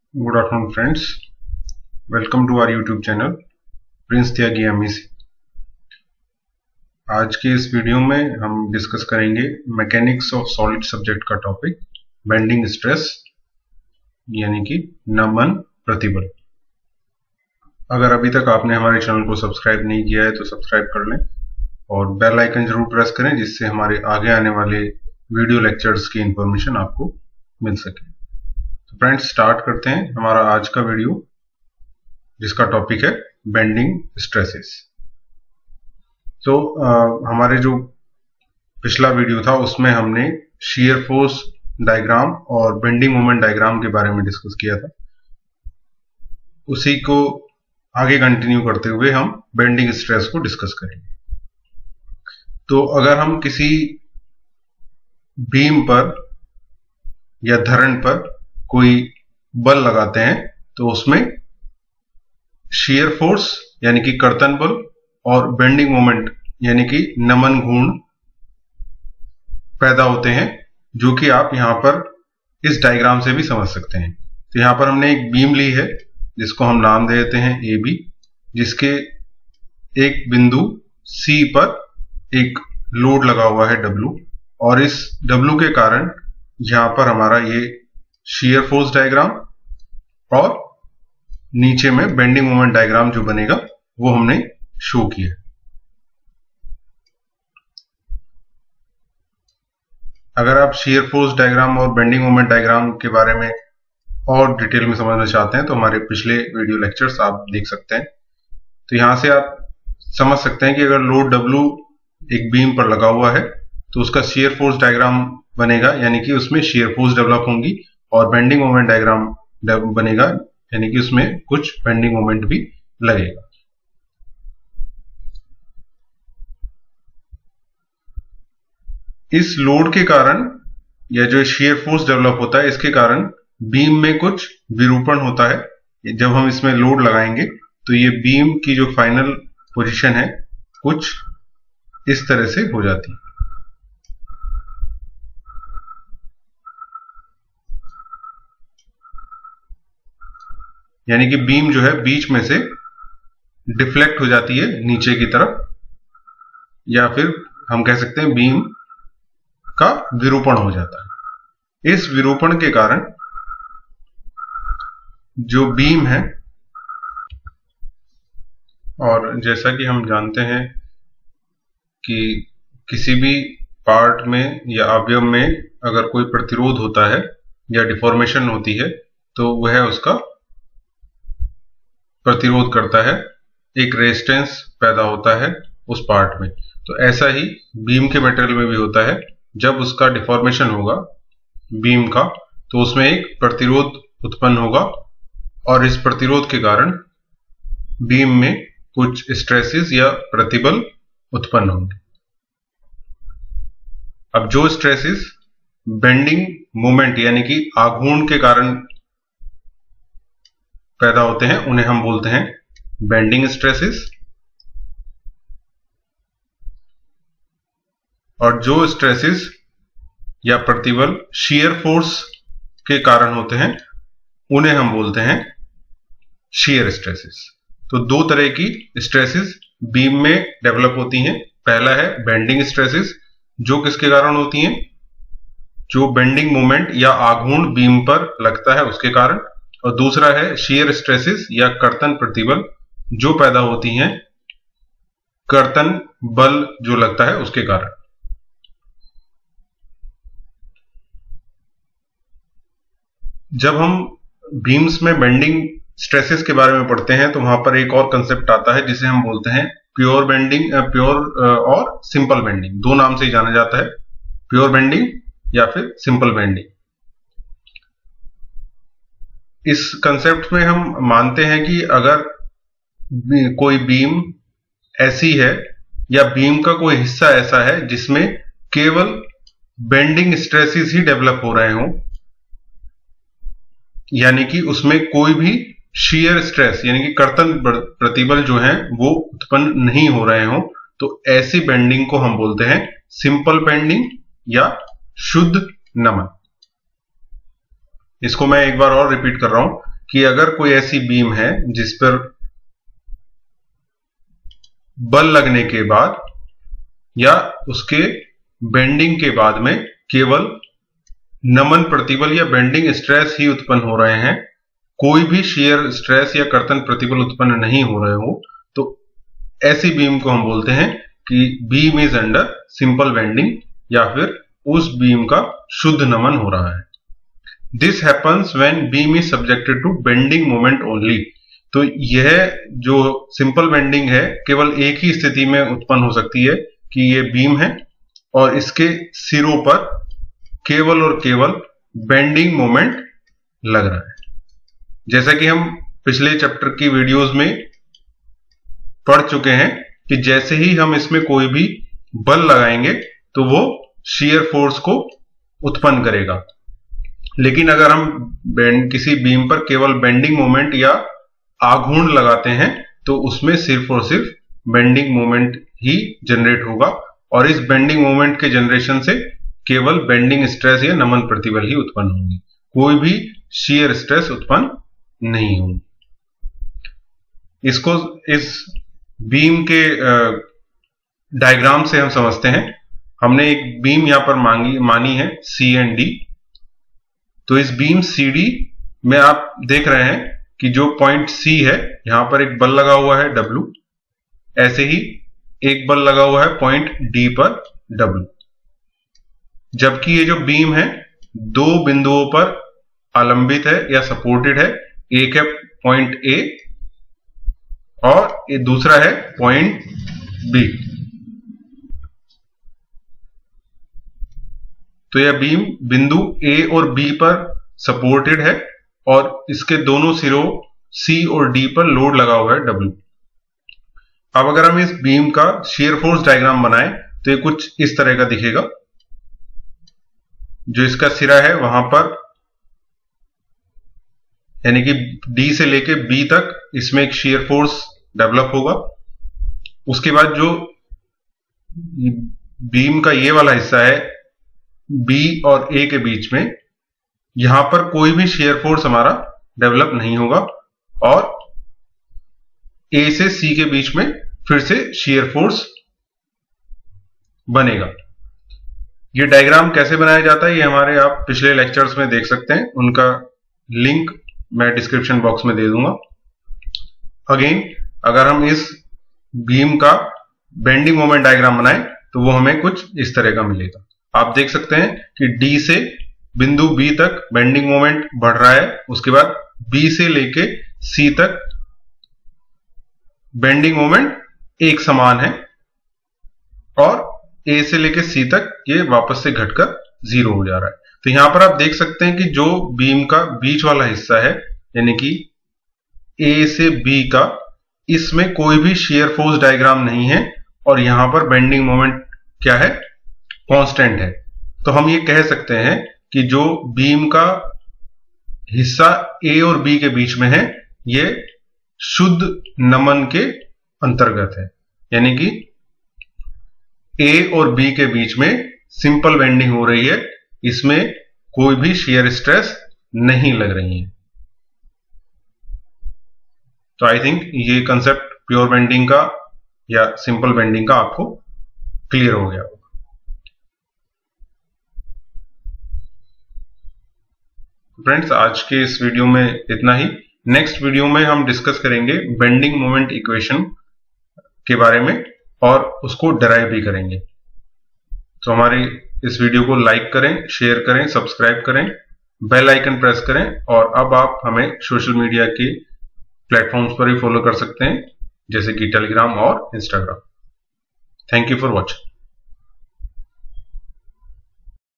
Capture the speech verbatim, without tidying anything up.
Good afternoon friends, welcome to our YouTube channel Prince Tyagi MEC. आज के इस वीडियो में हम डिस्कस करेंगे मैकेनिक्स ऑफ सॉलिड सब्जेक्ट का टॉपिक बेंडिंग स्ट्रेस यानी कि नमन प्रतिबल। अगर अभी तक आपने हमारे चैनल को सब्सक्राइब नहीं किया है तो सब्सक्राइब कर लें और बेल आइकन जरूर प्रेस करें जिससे हमारे आगे आने वाले वीडियो लेक्चर्स की इंफॉर्मेशन आपको मिल सके। तो फ्रेंड्स स्टार्ट करते हैं हमारा आज का वीडियो जिसका टॉपिक है बेंडिंग स्ट्रेसेस। तो आ, हमारे जो पिछला वीडियो था उसमें हमने शियर फोर्स डायग्राम और बेंडिंग मोमेंट डायग्राम के बारे में डिस्कस किया था। उसी को आगे कंटिन्यू करते हुए हम बेंडिंग स्ट्रेस को डिस्कस करेंगे। तो अगर हम किसी बीम पर या धरण पर कोई बल लगाते हैं तो उसमें शियर फोर्स यानी कि कर्तन बल और बेंडिंग मोमेंट यानी कि नमन घूर्ण पैदा होते हैं, जो कि आप यहां पर इस डायग्राम से भी समझ सकते हैं। तो यहां पर हमने एक बीम ली है जिसको हम नाम दे देते हैं ए बी, जिसके एक बिंदु सी पर एक लोड लगा हुआ है डब्ल्यू, और इस डब्ल्यू के कारण यहां पर हमारा ये शियर फोर्स डायग्राम और नीचे में बेंडिंग मोमेंट डायग्राम जो बनेगा वो हमने शो किया। अगर आप शियर फोर्स डायग्राम और बेंडिंग मोमेंट डायग्राम के बारे में और डिटेल में समझना चाहते हैं तो हमारे पिछले वीडियो लेक्चर्स आप देख सकते हैं। तो यहां से आप समझ सकते हैं कि अगर लोड डब्ल्यू एक बीम पर लगा हुआ है तो उसका शियर फोर्स डायग्राम बनेगा, यानी कि उसमें शियर फोर्स डेवलप होंगी, और बेंडिंग मोमेंट डायग्राम बनेगा यानी कि उसमें कुछ बेंडिंग मोमेंट भी लगेगा। इस लोड के कारण या जो शियर फोर्स डेवलप होता है इसके कारण बीम में कुछ विरूपण होता है। जब हम इसमें लोड लगाएंगे तो ये बीम की जो फाइनल पोजीशन है कुछ इस तरह से हो जाती है। यानी कि बीम जो है बीच में से डिफ्लेक्ट हो जाती है नीचे की तरफ, या फिर हम कह सकते हैं बीम का विरूपण हो जाता है। इस विरूपण के कारण जो बीम है, और जैसा कि हम जानते हैं कि किसी भी पार्ट में या अवयव में अगर कोई प्रतिरोध होता है या डिफॉर्मेशन होती है तो वह उसका प्रतिरोध करता है, एक रेजिस्टेंस पैदा होता है उस पार्ट में। तो ऐसा ही बीम के मटेरियल में भी होता है। जब उसका डिफॉर्मेशन होगा बीम का तो उसमें एक प्रतिरोध उत्पन्न होगा, और इस प्रतिरोध के कारण बीम में कुछ स्ट्रेसेस या प्रतिबल उत्पन्न होंगे। अब जो स्ट्रेसेस बेंडिंग मोमेंट यानी कि आघूर्ण के कारण पैदा होते हैं उन्हें हम बोलते हैं बेंडिंग स्ट्रेसेस, और जो स्ट्रेसेस या प्रतिबल शियर फोर्स के कारण होते हैं उन्हें हम बोलते हैं शियर स्ट्रेसेस। तो दो तरह की स्ट्रेसेस बीम में डेवलप होती हैं। पहला है बेंडिंग स्ट्रेसेस, जो किसके कारण होती हैं, जो बेंडिंग मोमेंट या आघूर्ण बीम पर लगता है उसके कारण, और दूसरा है शियर स्ट्रेसेस या कर्तन प्रतिबल, जो पैदा होती हैं कर्तन बल जो लगता है उसके कारण। जब हम बीम्स में बेंडिंग स्ट्रेसेस के बारे में पढ़ते हैं तो वहां पर एक और कंसेप्ट आता है जिसे हम बोलते हैं प्योर बेंडिंग, प्योर और सिंपल बेंडिंग। दो नाम से ही जाना जाता है, प्योर बेंडिंग या फिर सिंपल बेंडिंग। इस कंसेप्ट में हम मानते हैं कि अगर कोई बीम ऐसी है या बीम का कोई हिस्सा ऐसा है जिसमें केवल बेंडिंग स्ट्रेसेस ही डेवलप हो रहे हों, यानी कि उसमें कोई भी शियर स्ट्रेस यानी कि कर्तन प्रतिबल जो है वो उत्पन्न नहीं हो रहे हों, तो ऐसी बेंडिंग को हम बोलते हैं सिंपल बेंडिंग या शुद्ध नमन। इसको मैं एक बार और रिपीट कर रहा हूं कि अगर कोई ऐसी बीम है जिस पर बल लगने के बाद या उसके बेंडिंग के बाद में केवल नमन प्रतिबल या बेंडिंग स्ट्रेस ही उत्पन्न हो रहे हैं, कोई भी शियर स्ट्रेस या कर्तन प्रतिबल उत्पन्न नहीं हो रहे हो, तो ऐसी बीम को हम बोलते हैं कि beam is under simple bending या फिर उस बीम का शुद्ध नमन हो रहा है। This happens when beam is subjected to bending moment only. तो यह जो सिंपल बेंडिंग है केवल एक ही स्थिति में उत्पन्न हो सकती है कि यह बीम है और इसके सिरों पर केवल और केवल बेंडिंग मोमेंट लग रहा है। जैसा कि हम पिछले चैप्टर की वीडियोस में पढ़ चुके हैं कि जैसे ही हम इसमें कोई भी बल लगाएंगे तो वो शियर फोर्स को उत्पन्न करेगा, लेकिन अगर हम बेंड किसी बीम पर केवल बेंडिंग मोमेंट या आघूर्ण लगाते हैं तो उसमें सिर्फ और सिर्फ बेंडिंग मोमेंट ही जनरेट होगा और इस बेंडिंग मोमेंट के जनरेशन से केवल बेंडिंग स्ट्रेस या नमन प्रतिबल ही उत्पन्न होंगी, कोई भी शियर स्ट्रेस उत्पन्न नहीं होगी। इसको इस बीम के डायग्राम से हम समझते हैं। हमने एक बीम यहां पर मांगी मानी है सी एंड डी। तो इस बीम सी डी में आप देख रहे हैं कि जो पॉइंट सी है यहां पर एक बल लगा हुआ है W, ऐसे ही एक बल लगा हुआ है पॉइंट डी पर W, जबकि ये जो बीम है दो बिंदुओं पर आलंबित है या सपोर्टेड है। एक है पॉइंट ए और ये दूसरा है पॉइंट बी। तो यह बीम बिंदु ए और बी पर सपोर्टेड है और इसके दोनों सिरों सी और डी पर लोड लगा हुआ है W। अब अगर हम इस बीम का शियर फोर्स डायग्राम बनाएं तो ये कुछ इस तरह का दिखेगा। जो इसका सिरा है वहां पर यानी कि D से लेके B तक इसमें एक शियर फोर्स डेवलप होगा। उसके बाद जो बीम का ये वाला हिस्सा है B और A के बीच में, यहां पर कोई भी शियर फोर्स हमारा डेवलप नहीं होगा और A से C के बीच में फिर से शियर फोर्स बनेगा। ये डायग्राम कैसे बनाया जाता है ये हमारे आप पिछले लेक्चर्स में देख सकते हैं, उनका लिंक मैं डिस्क्रिप्शन बॉक्स में दे दूंगा। अगेन अगर हम इस बीम का बेंडिंग मोमेंट डायग्राम बनाएं तो वो हमें कुछ इस तरह का मिलेगा। आप देख सकते हैं कि D से बिंदु B तक बेंडिंग मोमेंट बढ़ रहा है, उसके बाद B से लेके C तक बेंडिंग मोमेंट एक समान है और A से लेके C तक ये वापस से घटकर जीरो हो जा रहा है। तो यहां पर आप देख सकते हैं कि जो बीम का बीच वाला हिस्सा है यानी कि A से B का, इसमें कोई भी शियर फोर्स डायग्राम नहीं है और यहां पर बेंडिंग मोमेंट क्या है, कांस्टेंट है। तो हम ये कह सकते हैं कि जो बीम का हिस्सा A और B के बीच में है ये शुद्ध नमन के अंतर्गत है, यानी कि A और B के बीच में सिंपल बेंडिंग हो रही है, इसमें कोई भी शियर स्ट्रेस नहीं लग रही है। तो आई थिंक ये कंसेप्ट प्योर बेंडिंग का या सिंपल बेंडिंग का आपको क्लियर हो गया होगा। फ्रेंड्स आज के इस वीडियो में इतना ही। नेक्स्ट वीडियो में हम डिस्कस करेंगे बेंडिंग मोमेंट इक्वेशन के बारे में और उसको डिराइव भी करेंगे। तो हमारे इस वीडियो को लाइक करें, शेयर करें, सब्सक्राइब करें, बेल आइकन प्रेस करें और अब आप हमें सोशल मीडिया के प्लेटफॉर्म्स पर भी फॉलो कर सकते हैं जैसे कि टेलीग्राम और Instagram. Thank you for watching.